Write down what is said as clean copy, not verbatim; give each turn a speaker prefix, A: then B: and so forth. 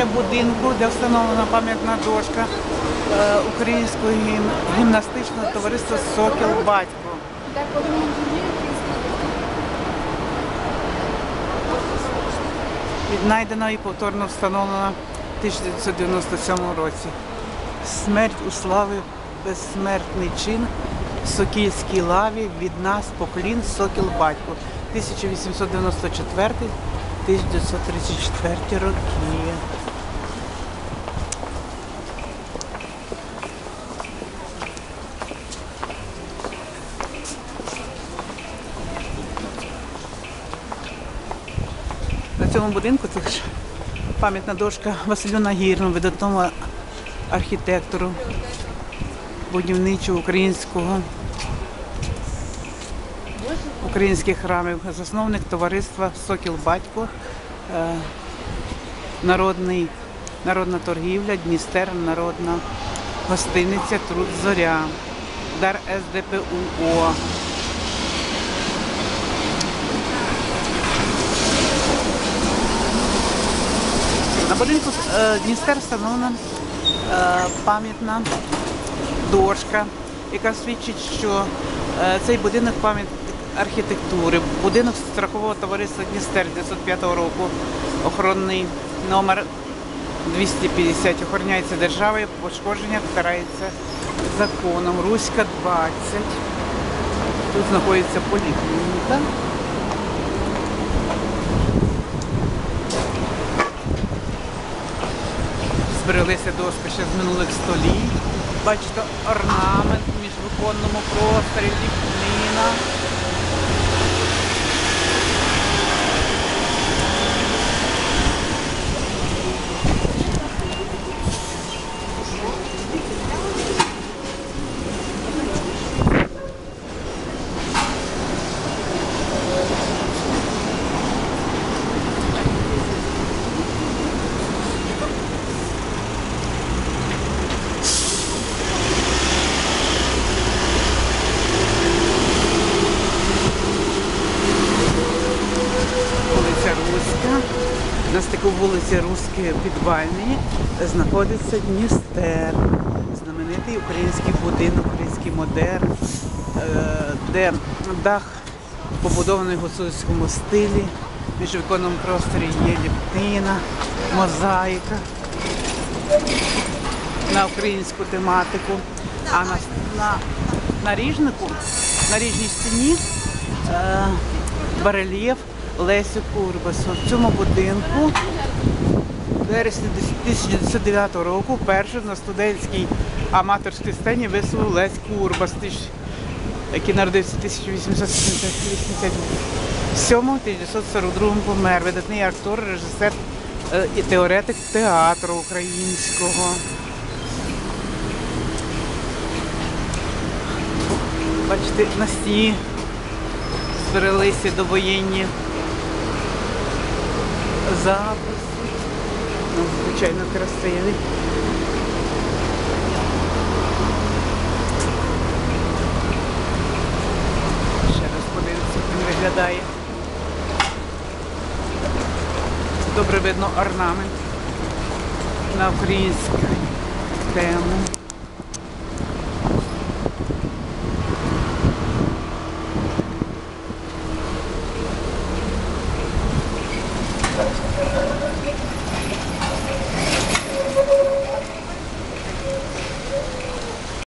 A: біля будинку, де встановлена пам'ятна дошка Українського гімнастичного товариства «Сокіл Батько». Віднайдена і повторно встановлена в 1997 році. Смерть у слави, безсмертний чин, в сокільській лаві від нас поклін «Сокіл Батько». 1894-1934 роки. На цьому будинку це ж пам'ятна дошка Василю Нагірному, видатному архітектору будівничого українських храмів, засновник товариства «Сокіл Батько», народна торгівля, Дністер, народна гостиниця, Труд Зоря, дар СДПУО. На будинку Дністер встановлена пам'ятна дошка, яка свідчить, що цей будинок пам'ятник архітектури. Будинок страхового товариства Дністер 1905 року, охоронний номер 250, охороняється державою, пошкодження карається законом. Руська, 20. Тут знаходиться поліклініка. Збереглися доски ще з минулих століть. Бачите, орнамент в міжвиконному просторі, ліпнина. На стику вулиці Руської Підвальної знаходиться Дністер, знаменитий український будинок, український модерн, де дах побудований в гуцульському стилі, в міжвіконному просторі є ліптина, мозаїка на українську тематику, а на наріжнику, на наріжній стіні барельєф Лесі Курбасу. В цьому будинку в вересні 1909 року вперше на студентській аматорській сцені висловив Лесь Курбас, який народився в 1887-1942 помер. Видатний актор, режисер і теоретик театру українського. Бачите, на стіні збереглися довоєнні записи, надзвичайно красивий. Ще раз подивіться, як він виглядає. Добре видно орнамент на українську тему.